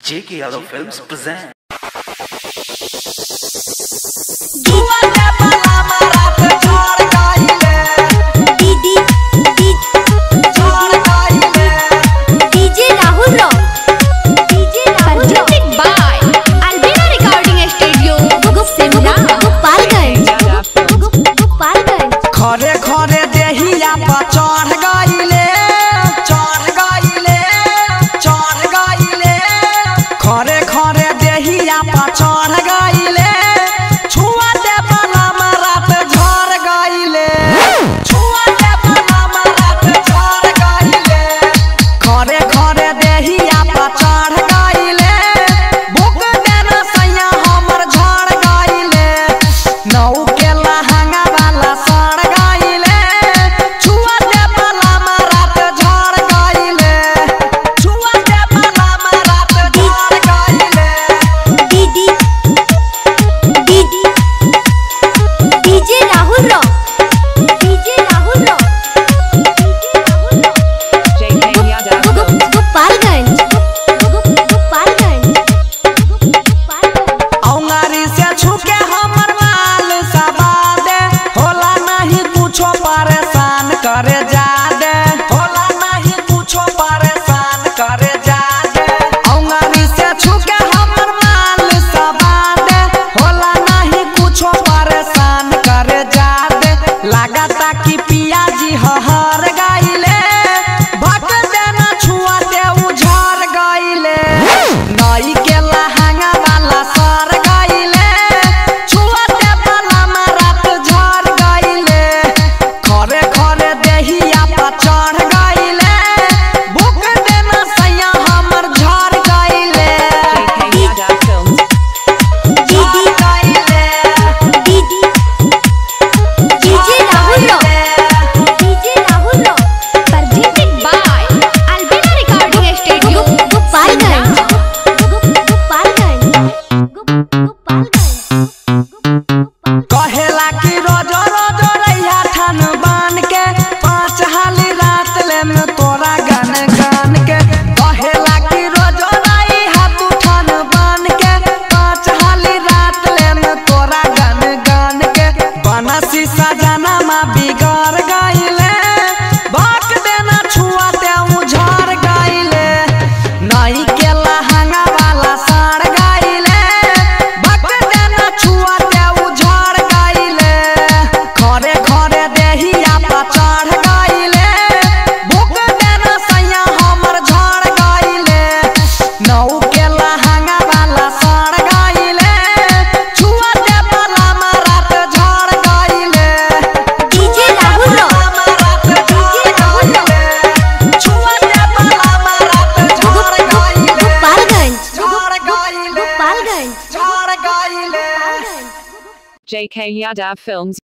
J.K. Yadav Films present. खरे खरे देहिया पर चढ़ गइले खरे खरे देहिया पर चढ़ गइले छुआ दे बला मरात झड़ गइले छुआ दे बला मरात झड़ गइले खरे खरे देहिया पर चढ़ गइले भूख देना सैया हमर झड़ गइले नौ के लहंगा वाला सड़ गइले छुआ दे बला मरात झड़ गइले छुआ दे बला मरात झड़ गइले डीजे राहुल रो JK Yadav गोपालगंज औंगारी से छुके हमर माल सबादे होला नहीं कुछो परेशान करे जादे होला नहीं कुछो परेशान करे जादे औंगारी से छुके हमर माल सबादे होला नहीं कुछो परेशान करे जादे लागता कि पिया जी हर गइले भट देना छुआ दे उझड़ गइले नई के लहंगा वाला सर गइले छुआ दे बला मरात झड़ गइले खरे खरे देहिया पर चढ़ गइले भूख देना सैया हमर झड़ गइले JK Yadav Films झड़ गइले डीजे राहुल रो presented by Albina Recording Studio Gopalganj कहेला कि रोज रोज रैया ठान बान के पाँच हाली रात ले में तोरा गान गान के कहेला कि रोज रही हाथ ठान बान के पाँच हाली रात ले में तोरा गान गान के बनसी सजना मा बिगड़ गइले बाट देना छुआ दे उझड़ गइले नई के लहंगा वाला सड़ गइले बाट देना छुआ दे उझड़ गइले खरे खरे देहिया पर चढ़ गइले भूख देना सैया हमर झड़ गइले नौ के लहंगा वाला सड़ गइले छुआ दे बला मरात झड़ गइले डीजे राहुल रो छुआ दे बला मरात झड़ गइले गोपालगंज झड़ गइले JK Yadav Films